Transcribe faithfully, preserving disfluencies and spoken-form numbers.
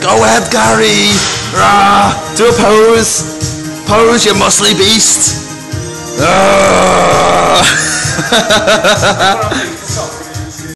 Go ahead, Gary. Rah, do a pose. Pose, you muscly beast. Ah.